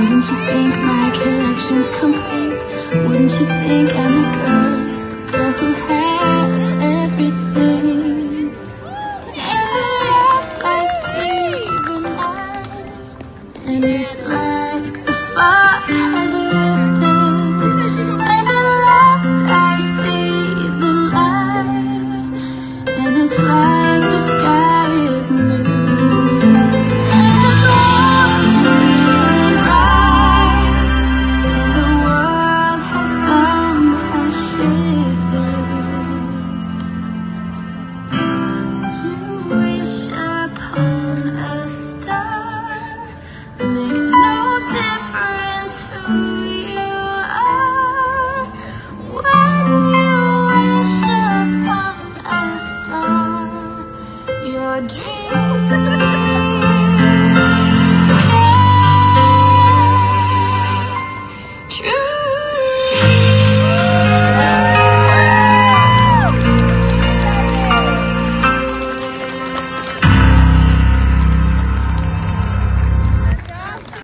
Wouldn't you think my collection's complete? Wouldn't you think I'm the girl who has everything? And at last I see the light, and it's like the fog has lifted. And at last I see the light, and it's like the sky is new. Your dream